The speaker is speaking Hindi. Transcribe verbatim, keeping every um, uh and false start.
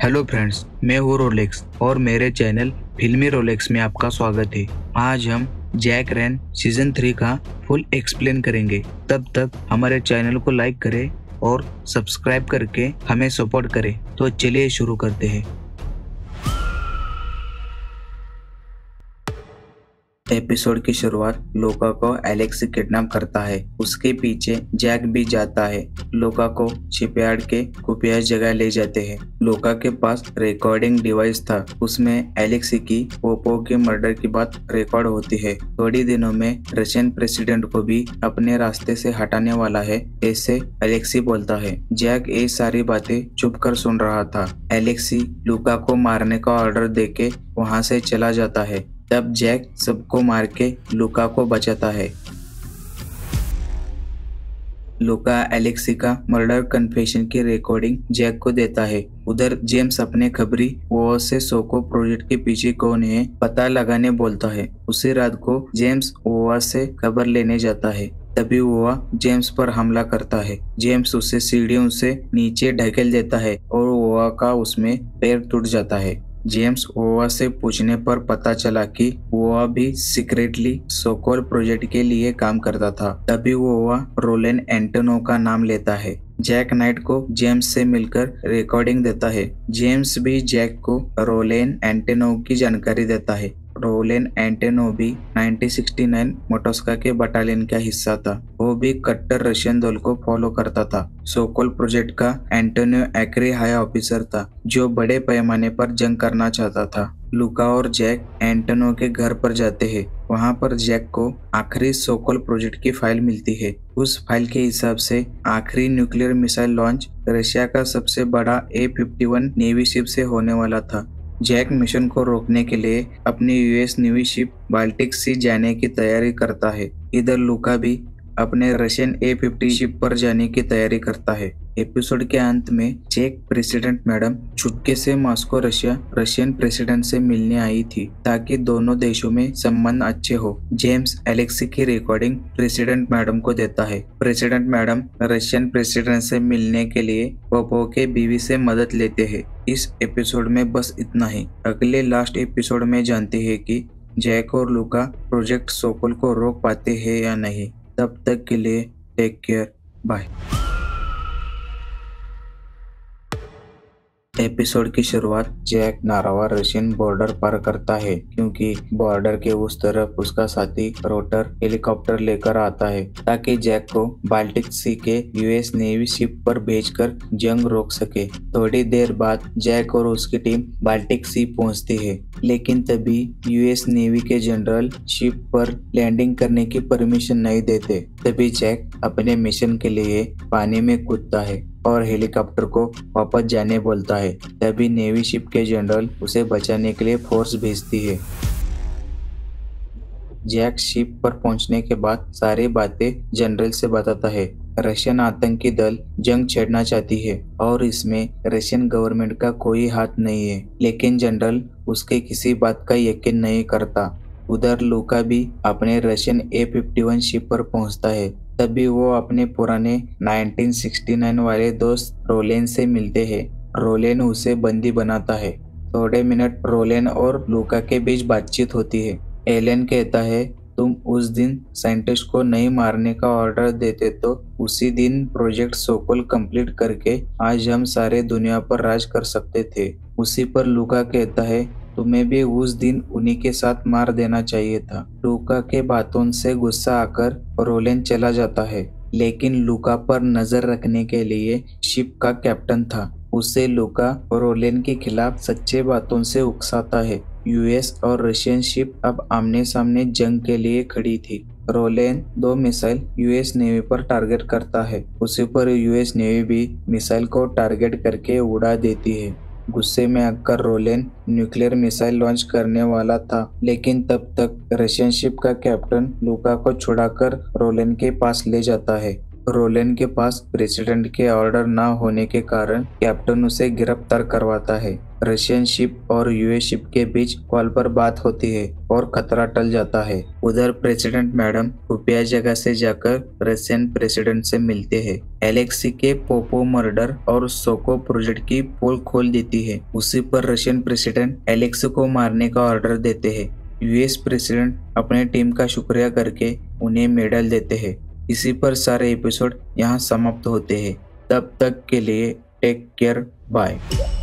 हेलो फ्रेंड्स, मैं हूँ रोलेक्स और मेरे चैनल फिल्मी रोलेक्स में आपका स्वागत है। आज हम जैक रैन सीजन थ्री का फुल एक्सप्लेन करेंगे। तब तक हमारे चैनल को लाइक करें और सब्सक्राइब करके हमें सपोर्ट करें। तो चलिए शुरू करते हैं। एपिसोड की शुरुआत लूका को एलेक्स किडनैप करता है। उसके पीछे जैक भी जाता है। लूका को शिपयार्ड के खुफिया जगह ले जाते हैं। लूका के पास रिकॉर्डिंग डिवाइस था। उसमें एलेक्स की पोपो के मर्डर की बात रिकॉर्ड होती है। थोड़ी दिनों में रशियन प्रेसिडेंट को भी अपने रास्ते से हटाने वाला है, ऐसे एलेक्सी बोलता है। जैक ये सारी बातें चुप कर सुन रहा था। एलेक्सी लूका को मारने का ऑर्डर देके वहां से चला जाता है। तब जैक सबको मार के लूका को बचाता है। लूका एलेक्सी का मर्डर कन्फेशन की रिकॉर्डिंग जैक को देता है। उधर जेम्स अपने खबरी वो से सोको प्रोजेक्ट के पीछे कौन है पता लगाने बोलता है। उसी रात को जेम्स ओवा से खबर लेने जाता है। तभी ओवा जेम्स पर हमला करता है। जेम्स उसे सीढ़ियों से नीचे ढकेल देता है और ओवा का उसमें पैर टूट जाता है। जेम्स ओवा से पूछने पर पता चला कि ओवा भी सीक्रेटली सोकोल प्रोजेक्ट के लिए काम करता था। तभी ओवा रोलेन एंटोनो का नाम लेता है। जैक नाइट को जेम्स से मिलकर रिकॉर्डिंग देता है। जेम्स भी जैक को रोलेन एंटोनो की जानकारी देता है। रोलेन एंटोनो भी नाइनटीन सिक्सटी नाइन मोटोस्का के बटालियन का हिस्सा था। वो भी कट्टर रशियन दल को फॉलो करता था। सोकोल प्रोजेक्ट का एंटोनियो एक्री हाई ऑफिसर था, जो बड़े पैमाने पर जंग करना चाहता था। लूका और जैक एंटोनो के घर पर जाते हैं। वहां पर जैक को आखिरी सोकोल प्रोजेक्ट की फाइल मिलती है। उस फाइल के हिसाब से आखिरी न्यूक्लियर मिसाइल लॉन्च रशिया का सबसे बड़ा A fifty one navy ship से होने वाला था। जैक मिशन को रोकने के लिए अपनी US navy ship Baltic sea जाने की तैयारी करता है। इधर लूका भी अपने रशियन ए फिफ्टी शिप पर जाने की तैयारी करता है। एपिसोड के अंत में चेक प्रेसिडेंट मैडम चुपके से मॉस्को रशिया रशियन प्रेसिडेंट से मिलने आई थी, ताकि दोनों देशों में संबंध अच्छे हो। जेम्स एलेक्सी की रिकॉर्डिंग प्रेसिडेंट मैडम को देता है। प्रेसिडेंट मैडम रशियन प्रेसिडेंट से मिलने के लिए पोपो के बीवी से मदद लेते हैं। इस एपिसोड में बस इतना ही। अगले लास्ट एपिसोड में जानते हैं कि जैक और लूका प्रोजेक्ट सोकोल को रोक पाते हैं या नहीं। तब तक के लिए टेक केयर, बाय। एपिसोड की शुरुआत जैक नारावा रशियन बॉर्डर पार करता है, क्योंकि बॉर्डर के उस तरफ उसका साथी रोटर हेलीकॉप्टर लेकर आता है, ताकि जैक को बाल्टिक सी के यूएस नेवी शिप पर भेजकर जंग रोक सके। थोड़ी देर बाद जैक और उसकी टीम बाल्टिक सी पहुंचती है, लेकिन तभी यूएस नेवी के जनरल शिप पर लैंडिंग करने की परमिशन नहीं देते। तभी जैक अपने मिशन के लिए पानी में कूदता है और हेलीकॉप्टर को वापस जाने बोलता है। तभी नेवी शिप के जनरल उसे बचाने के लिए फोर्स भेजती है। जैक शिप पर पहुंचने के बाद सारी बातें जनरल से बताता है। रशियन आतंकी दल जंग छेड़ना चाहती है और इसमें रशियन गवर्नमेंट का कोई हाथ नहीं है, लेकिन जनरल उसके किसी बात का यकीन नहीं करता। उधर लूका भी अपने Russian A fifty one ship पर पहुंचता है। तभी वो अपने पुराने नाइनटीन सिक्सटी नाइन वाले दोस्त रोलेन से मिलते हैं। रोलेन उसे बंदी बनाता है। थोड़े मिनट रोलेन और लूका के बीच बातचीत होती है। एलेन कहता है, तुम उस दिन साइंटिस्ट को नहीं मारने का ऑर्डर देते तो उसी दिन प्रोजेक्ट सोकोल कंप्लीट करके आज हम सारे दुनिया पर राज कर सकते थे। उसी पर लूका कहता है, तुम्हें भी उस दिन उन्हीं के साथ मार देना चाहिए था। लूका के बातों से गुस्सा आकर रोलेन चला जाता है, लेकिन लूका पर नजर रखने के लिए शिप का कैप्टन था। उसे लूका रोलेन के खिलाफ सच्चे बातों से उकसाता है। यूएस और रशियन शिप अब आमने सामने जंग के लिए खड़ी थी। रोलेन दो मिसाइल यूएस नेवी पर टारगेट करता है। उसी पर यूएस नेवी भी मिसाइल को टारगेट करके उड़ा देती है। गुस्से में आकर रोलेन न्यूक्लियर मिसाइल लॉन्च करने वाला था, लेकिन तब तक रशियन शिप का कैप्टन लूका को छुड़ाकर रोलेन के पास ले जाता है। रोलेन के पास प्रेसिडेंट के ऑर्डर न होने के कारण कैप्टन उसे गिरफ्तार करवाता है। रशियन शिप और यूएस शिप के बीच कॉल पर बात होती है और खतरा टल जाता है। उधर प्रेसिडेंट मैडम खुफिया जगह से जाकर रशियन प्रेसिडेंट से मिलते हैं। एलेक्सी के पोपो मर्डर और सोको प्रोजेक्ट की पोल खोल देती है। उसी पर रशियन प्रेसिडेंट एलेक्सी को मारने का ऑर्डर देते हैं। यूएस प्रेसिडेंट अपने टीम का शुक्रिया करके उन्हें मेडल देते हैं। इसी पर सारे एपिसोड यहाँ समाप्त होते हैं। तब तक के लिए टेक केयर, बाय।